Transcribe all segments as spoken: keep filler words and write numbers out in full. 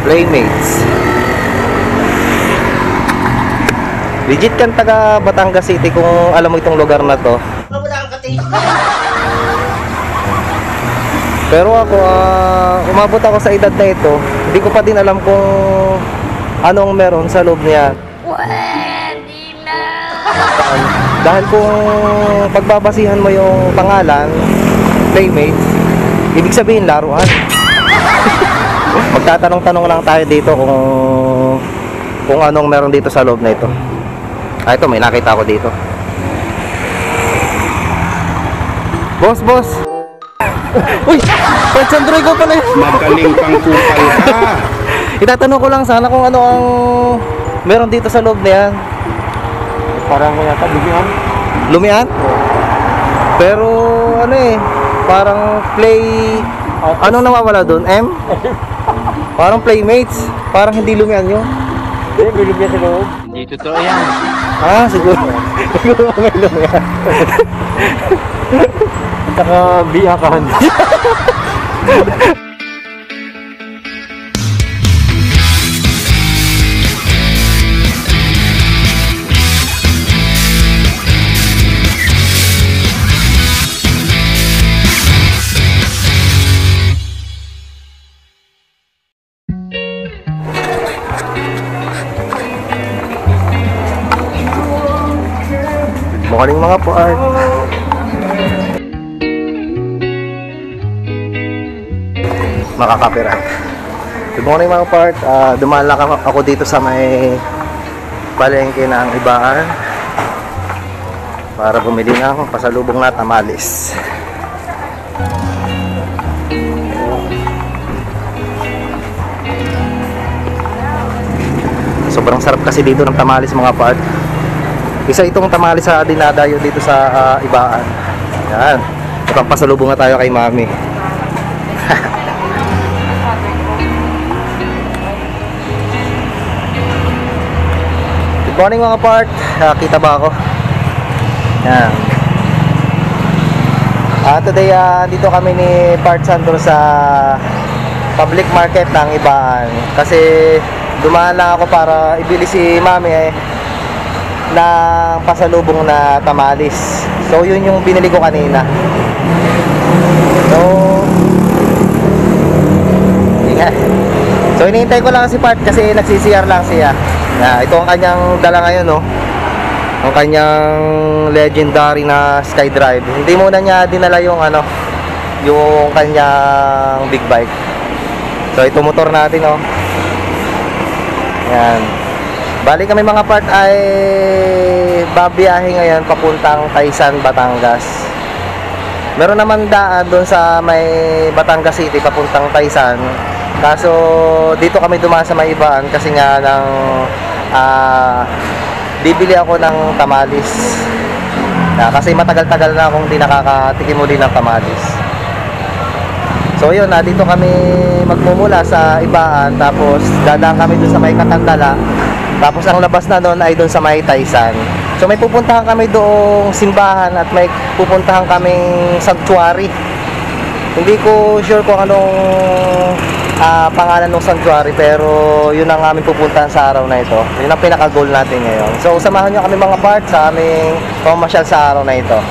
Playmates. Legit kan taga Batangas City kung alam mo itong lugar na to. Pero ako, uh, umabot ako sa edad na ito, hindi ko pa din alam kung anong meron sa loob niya. Pwede na! Dahil kung pagbabasihan mo yung pangalan, Playmates, ibig sabihin laruan. Magtatanong-tanong lang tayo dito kung kung anong meron dito sa loob na ito. Ah, ito may nakita ako dito. Boss, boss. Uy, Pats Android ko pala. Magaling kang kupal ka. Itatanong ko lang sana kung ano ang meron dito sa loob na yan. Parang yata lumian. Lumian? Pero ano eh, parang play. Anong nawawala doon? M? Parang Playmates. Parang hindi lumian yun. Eh, may lumian sa loob. Hindi totoo yan. Ah, siguro. Siguro may lumian. At saka biyakan. Morning mga part. Makaka-copyright. Good morning mga part. Uh, dumaan lang ako dito sa may palengke ng Ibaan para bumili ng pasalubong na tamalis. Sobrang sarap kasi dito ng tamalis mga part. Isa itong tamalis sa dinadayo dito sa uh, Ibaan. Yan. Itong pasalubong na tayo kay Mami. Good morning mga part. Uh, kita ba ako? Yan. Uh, today uh, dito kami ni Part Sandro sa public market ng Ibaan. Kasi dumaan lang ako para ibili si Mami eh ng pasalubong na tamalis. So yun yung binili ko kanina. So yeah. So hinihintay ko lang si Part kasi nagsi-C R lang siya. Yeah, ito ang kanyang dala ngayon, no. Ang kanyang legendary na SkyDrive. Hindi muna niya dinala yung ano, yung kanyang big bike. So ito motor natin, no. Yan. Bali kami mga part ay babiyahe ngayon papuntang Taysan, Batangas. Meron naman daan doon sa may Batangas City papuntang Taysan. Kaso dito kami dumaan sa may Ibaan kasi nga ng uh, bibili ako ng tamalis. Na, kasi matagal-tagal na akong di nakakatikim muli ng tamalis. So yun, na dito kami magmumula sa Ibaan, tapos dadaan kami doon sa may Katandala. Tapos ang labas na doon ay doon sa may Taysan. So may pupuntahan kami doong simbahan at may pupuntahan kaming sanctuary. Hindi ko sure kung anong uh, pangalan ng sanctuary, pero yun ang aming pupuntahan sa araw na ito. Yun ang pinaka-goal natin ngayon. So samahan nyo kami mga part sa aming pamasyal sa araw na ito.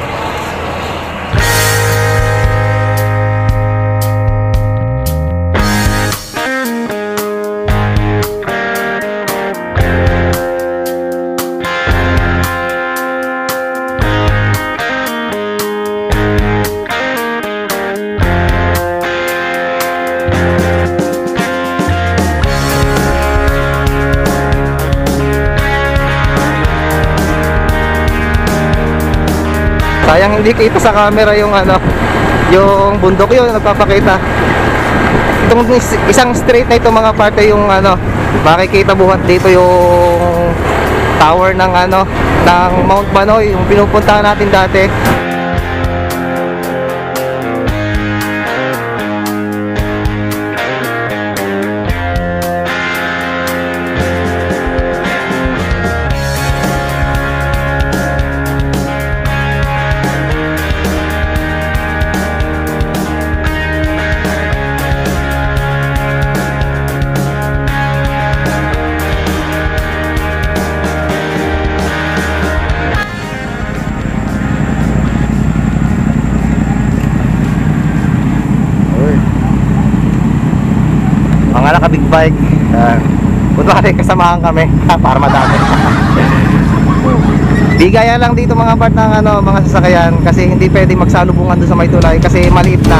Sayang hindi kita sa camera yung ano, yung bundok yun, nagpapakita. Itong isang straight na ito mga parte yung ano, makikita buhat dito yung tower ng ano, ng Mount Manoy, yung pinupuntahan natin dati. mga naka big bike. Yan. Kunwari kasamahan kami para madami. Bigaya lang dito mga part ng ano, mga sasakyan kasi hindi pwedeng magsalubungan doon sa may tulay kasi maliit lang.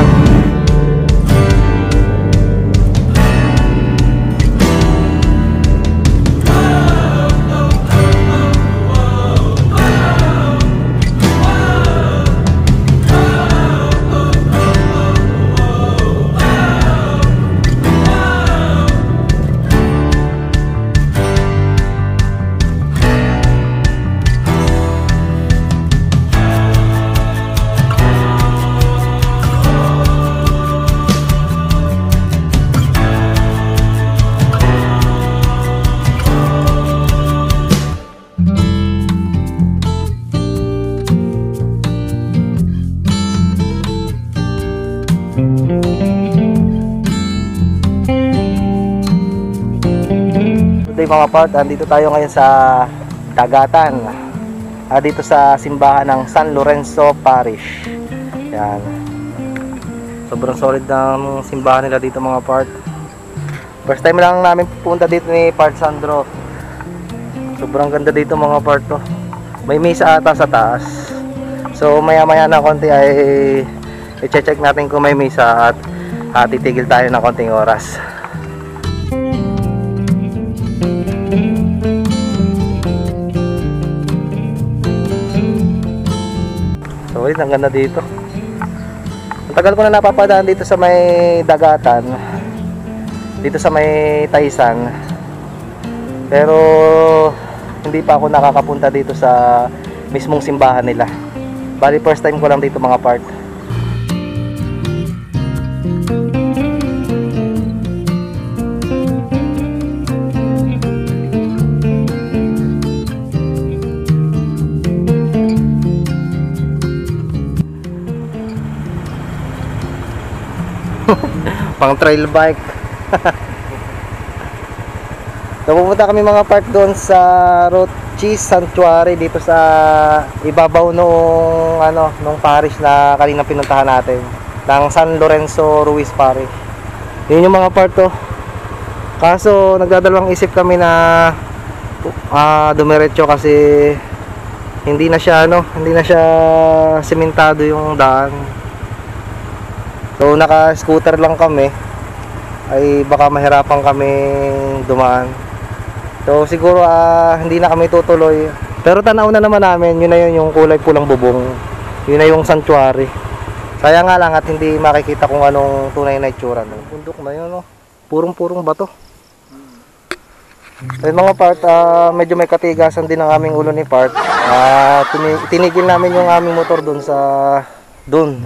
Today mga part, andito tayo ngayon sa Dagatan, ah, dito sa simbahan ng San Lorenzo Parish. Yan. Sobrang solid ng simbahan nila dito mga part. First time lang namin pupunta dito ni Part Sandro. Sobrang ganda dito mga part to. May misa ata sa taas. So maya maya na konti ay i-check natin kung may misa at uh, titigil tayo ng konting oras. So yun, ang ganda dito. Ang tagal ko na napapadaan dito sa may Dagatan, dito sa may Taysan, pero hindi pa ako nakakapunta dito sa mismong simbahan nila. Bali first time ko lang dito mga part. Pang trail bike. So pupunta kami mga part doon sa Rochi Sanctuary dito sa ibabaw nung ano, nung parish na kanina pinuntahan natin, ng San Lorenzo Ruiz Parish. Yun yung mga part to. Kaso nagdadalawang isip kami na uh, dumiretso kasi hindi na siya ano, hindi na siya sementado yung daan. So naka-scooter lang kami, ay baka mahirapan kami dumaan. So siguro uh, hindi na kami tutuloy. Pero tanaw na naman namin, yun na yun yung kulay pulang bubong. Yun na yung sanctuary. Sayang nga lang at hindi makikita kung anong tunay na itsura. Bundok na yun, no? Purong-purong bato. So mga part, uh, medyo may katigasan din ang aming ulo ni part. Uh, tinigil namin yung aming motor dun sa dun.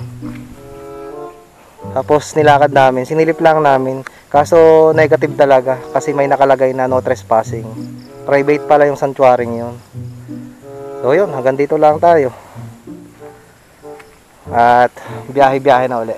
Tapos nilakad namin, sinilip lang namin. Kaso negative talaga kasi may nakalagay na no trespassing. Private pala yung sanctuary yun. So yun, hanggang dito lang tayo. At biyahe-biyahe na uli.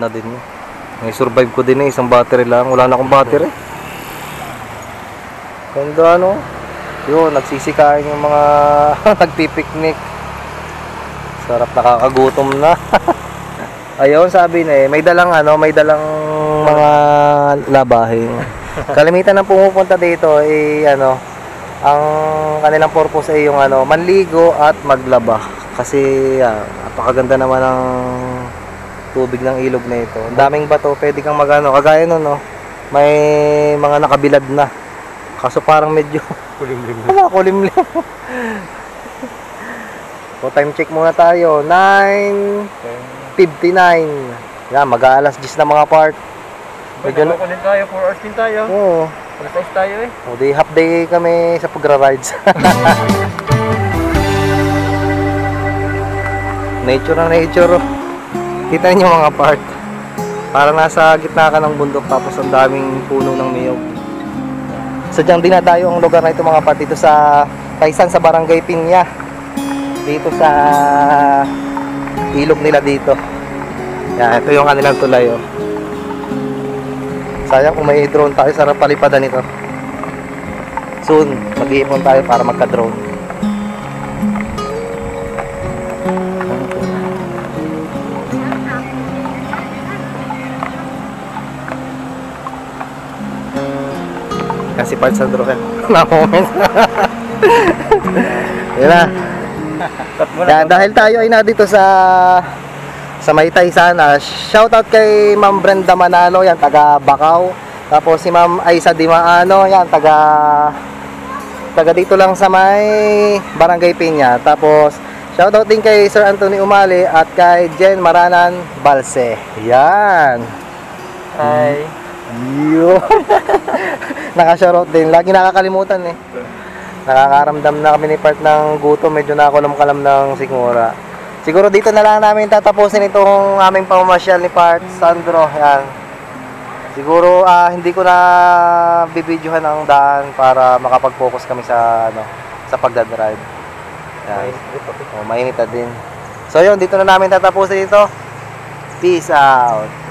na din. May survive ko din eh, isang battery lang. Wala na akong battery. Ganda ano. Yun, nagsisikain yung mga nagpipiknik. Sarap, nakakagutom na. Ayun, sabi na eh, may dalang ano, may dalang mga labahin. Kalimitan ng pumupunta dito eh ano, ang kanilang purpose ay yung ano, manligo at maglaba. Kasi ah, napakaganda naman ng tubig ng ilog na ito. Ang daming bato, pwede kang magano, kagaya nun no. May mga nakabilad na. Kaso parang medyo Kulimlim na. wala, kulimlim. So time check muna tayo. nine fifty-nine. Yan, mag-aalas diyes na mga part. Medyo na. Medyo din tayo, four hours din tayo. Oo. Alas tayo eh. O di half day kami sa pagra-rides. Nature na nature. Oh. Kita niyo mga part. Parang nasa gitna ka ng bundok tapos ang daming puno ng niyog. Sadyang dinadayo ang lugar na ito mga part dito sa Taysan sa Barangay Pinya. Dito sa ilog nila dito. Yan, ito yung kanilang tulay oh. Sayang kung may drone tayo, sarap palipadan ito. Soon, mag-iipon tayo para magka-drone. Kasi parts sa drone. Na-moment. Yan na. Yan, dahil tayo ay na dito sa sa may Taysana. Shoutout kay Ma'am Brenda Manalo, yan taga Bacau. Tapos si Ma'am Aisa Dimaano, yan taga taga dito lang sa may Barangay Pinya. Tapos shoutout din kay Sir Anthony Umali at kay Jen Maranan Balse. Yan. Hi. Yo. Naka-shoutout din. Lagi nakakalimutan eh. Nakakaramdam na kami ni part ng gutom, medyo nakakulam-kalam ng sigmura. Siguro dito na lang namin tatapusin itong aming pamamasyal ni Part Sandro. Yan. Siguro ah, hindi ko na bibidyohan ang daan para makapag-focus kami sa ano, sa pagdadrive. Yan. Oh, mainit na din. So yun, dito na namin tatapusin ito. Peace out.